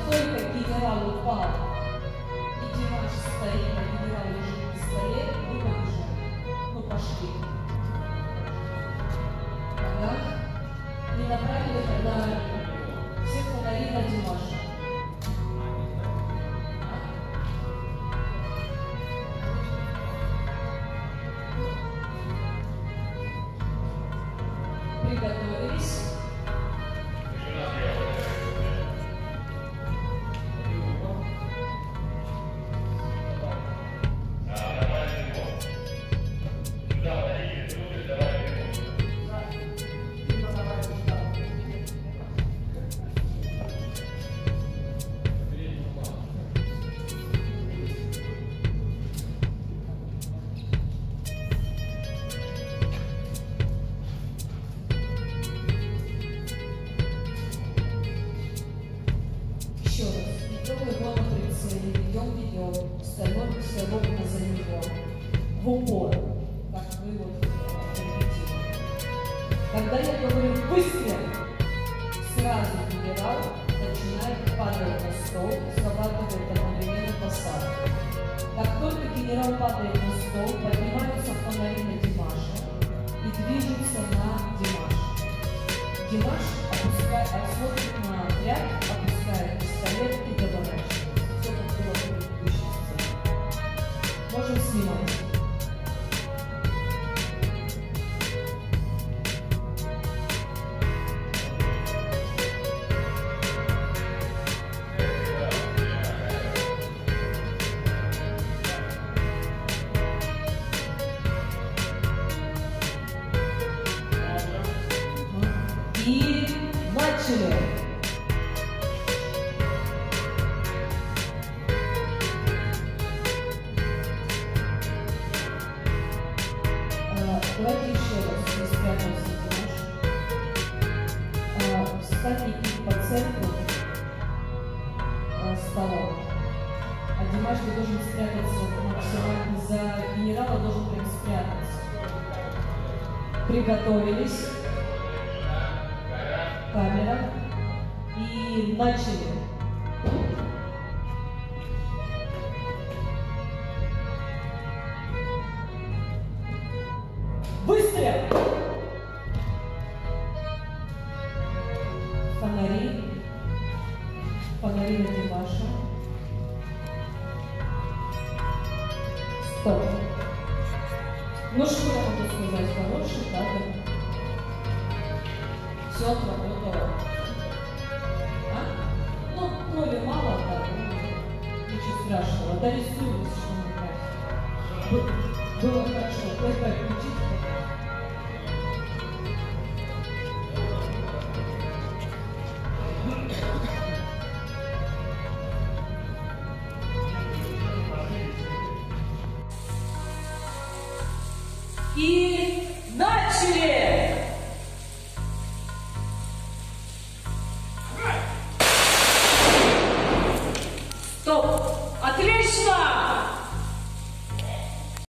только генерал упал, и Димаш стоит, а генерал лежит на столе, вы побежали. Ну, пошли. Ага. И направили тогда все фонари на Димаша. Приготовились. Еще раз. Ведем его на прицеле, ведем. Становимся ровно за него. В упор. Как вы вот репетируете. Когда я говорю «выстрел», сразу генерал начинает падать на стол, срабатывает одновременно посадку. Как только генерал падает на стол, поднимаются фонари на Димаша и движутся на Димаша. Димаш смотрит на отряд, опускает пистолет и доворачивается. Все как было в предыдущей сцене. Можем снимать. И начали. Давайте еще раз, не спрятался Димаш. Встань по центру стола. А Димаш должен спрятаться максимально. За генерала должен прям спрятаться. Приготовились. Камера. И начали. Выстрел! Фонари. Фонари на Димаша. Стоп. Ну что я могу сказать? Хороший кадр. Все отработало. Ну, крови мало, да, ничего страшного. Дорисуем, что мы брать. Было хорошо. Только включить. И начали!